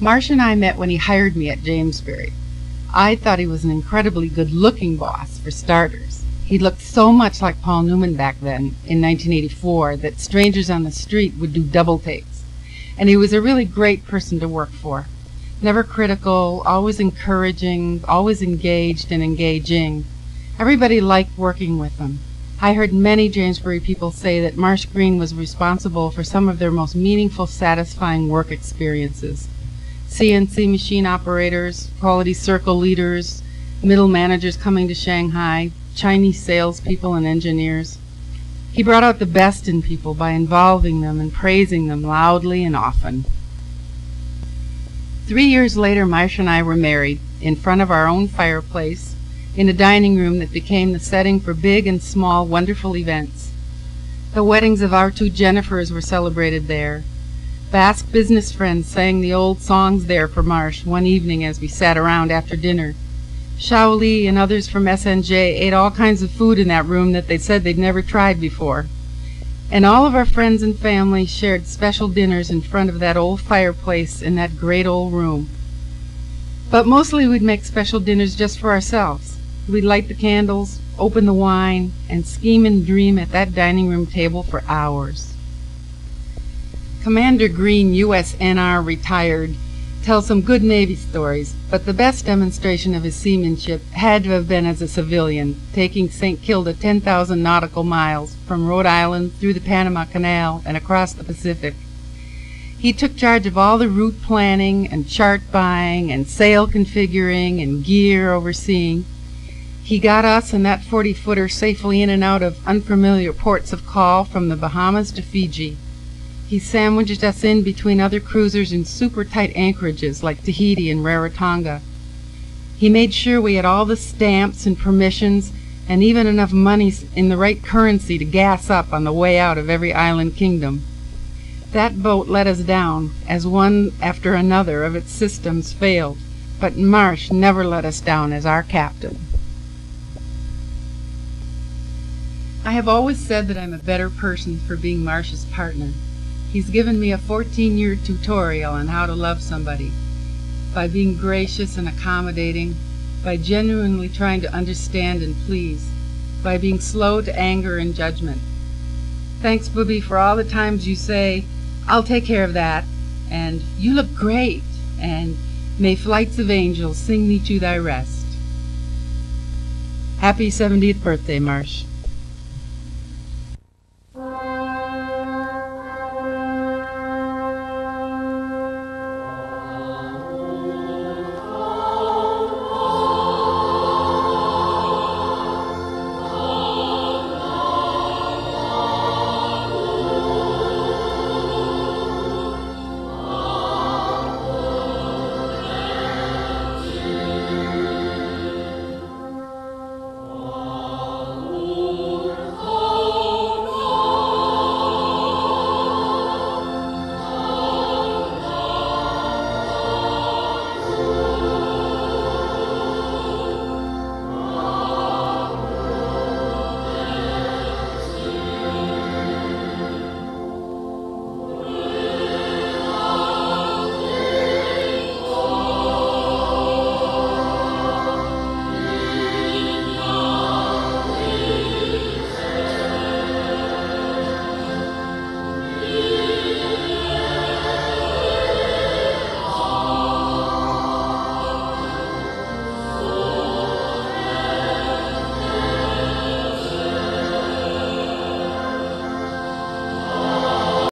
Marsh and I met when he hired me at Jamesbury. I thought he was an incredibly good-looking boss, for starters. He looked so much like Paul Newman back then, in 1984, that strangers on the street would do double takes. And he was a really great person to work for. Never critical, always encouraging, always engaged and engaging. Everybody liked working with him. I heard many Jamesbury people say that Marsh Greene was responsible for some of their most meaningful, satisfying work experiences. CNC machine operators, quality circle leaders, middle managers coming to Shanghai, Chinese salespeople and engineers. He brought out the best in people by involving them and praising them loudly and often. 3 years later, Marsh and I were married in front of our own fireplace in a dining room that became the setting for big and small wonderful events. The weddings of our 2 Jennifers were celebrated there. Basque business friends sang the old songs there for Marsh one evening as we sat around after dinner. Shaoli and others from SNJ ate all kinds of food in that room that they said they'd never tried before. And all of our friends and family shared special dinners in front of that old fireplace in that great old room. But mostly we'd make special dinners just for ourselves. We'd light the candles, open the wine, and scheme and dream at that dining room table for hours. Commander Greene, USNR, retired, tells some good Navy stories, but the best demonstration of his seamanship had to have been as a civilian, taking St. Kilda 10,000 nautical miles from Rhode Island through the Panama Canal and across the Pacific. He took charge of all the route planning and chart buying and sail configuring and gear overseeing. He got us and that 40-footer safely in and out of unfamiliar ports of call from the Bahamas to Fiji. He sandwiched us in between other cruisers in super tight anchorages like Tahiti and Rarotonga. He made sure we had all the stamps and permissions and even enough money in the right currency to gas up on the way out of every island kingdom. That boat let us down as one after another of its systems failed, but Marsh never let us down as our captain. I have always said that I'm a better person for being Marsh's partner. He's given me a 14-year tutorial on how to love somebody, by being gracious and accommodating, by genuinely trying to understand and please, by being slow to anger and judgment. Thanks, Booby, for all the times you say, "I'll take care of that," and "You look great," and "May flights of angels sing thee to thy rest." Happy 70th birthday, Marsh.